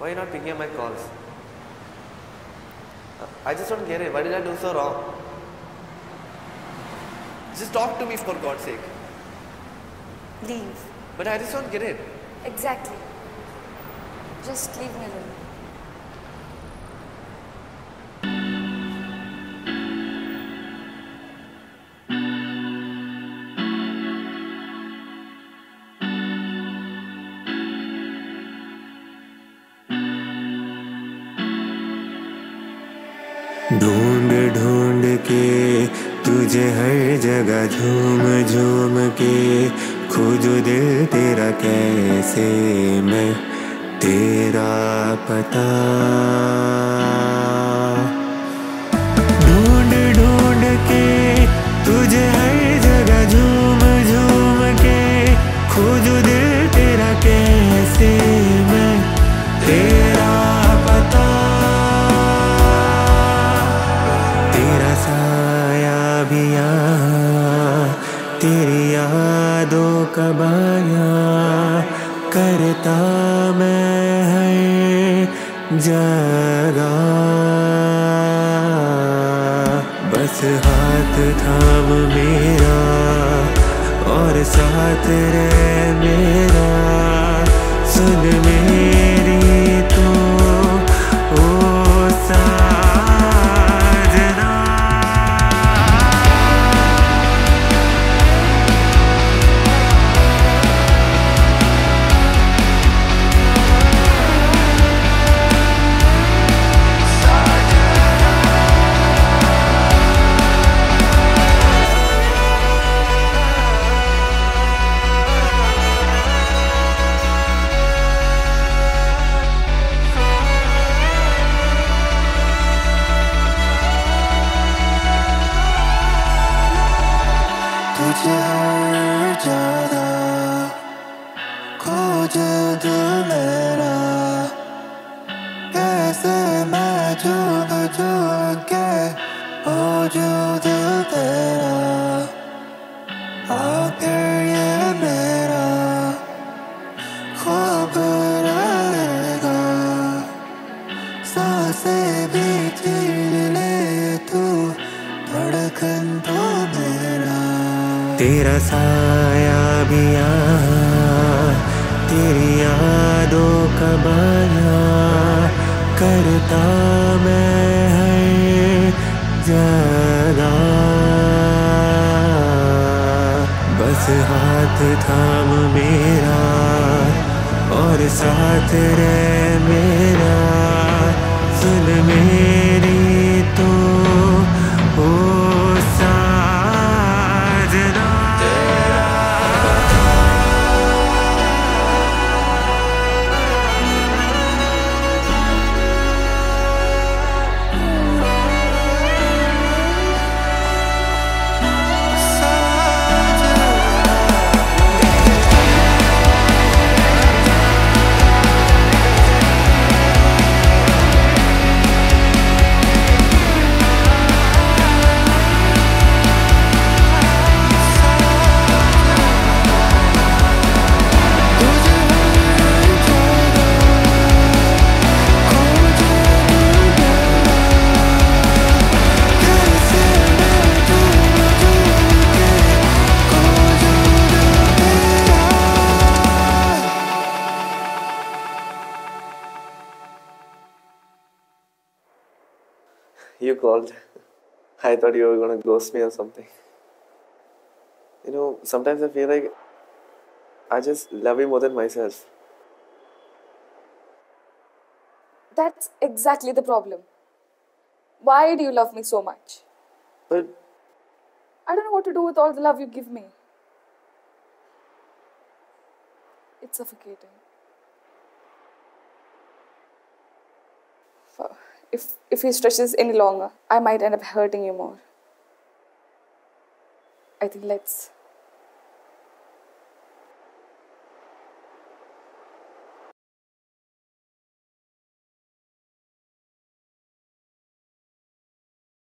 Why are you not picking up my calls? I just don't get it. Why did I do so wrong? Just talk to me for God's sake. Leave. But I just don't get it. Exactly. Just leave me alone. ढूंढ ढूंढ के तुझे हर जगह झूम झूम के खोजो दिल तेरा कैसे मैं तेरा पता ढूंढ ढूंढ के तुझे हर जगह झूम झूम के खोजो दिल तेरा कैसे मैं तेरा पता तेरा साया भी यहाँ तेरी यादों का बयां करता मैं हर जगह बस हाथ थाम मेरा और साथ रह मेरा सुन मेरी तो ओ साजना तुझे हर जगह खोजे दिल मेरा कैसे मैं झूम झूम के खोजू दिल तेरा आखिर ये मेरा ख्वाब रहेगा सांसें भी छीन ले तू धड़कन तो मेरा तेरा साया भी यहाँ तेरी यादों का बयां करता मैं हर जगह बस हाथ थाम मेरा और साथ रह मेरा सुन मेरी तो ओ साजना You called. I thought you were going to ghost me or something. You know, sometimes I feel like I just love you more than myself. That's exactly the problem. Why do you love me so much? But I don't know what to do with all the love you give me. It's suffocating. If he stretches any longer, I might end up hurting you more. I think let's